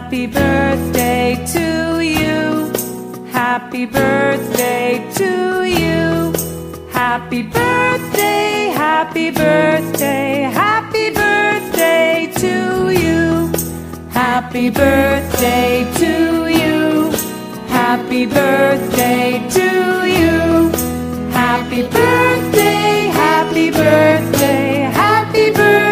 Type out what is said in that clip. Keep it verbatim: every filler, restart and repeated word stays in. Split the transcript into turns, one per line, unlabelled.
Happy birthday to you. Happy birthday to you. Happy birthday, happy birthday, happy birthday to you. Happy birthday to you. Happy birthday to you. Happy birthday, happy birthday, happy birthday.